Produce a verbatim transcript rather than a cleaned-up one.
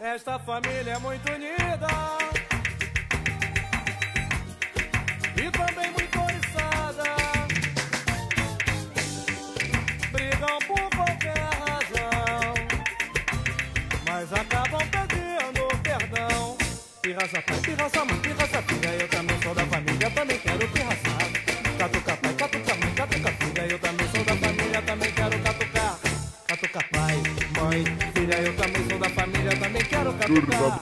Esta família é muito unida e também muito oriçada. Brigam por qualquer razão, mas acabam pedindo perdão. Pirraça pai, pirraça mãe, pirraça filha, eu também sou da família, também quero pirraçar. Catuca pai, catuca mãe, catuca filha, eu também sou da família, também quero catucar. Catuca pai, mãe, filha, eu também sou da família, também quero catucar.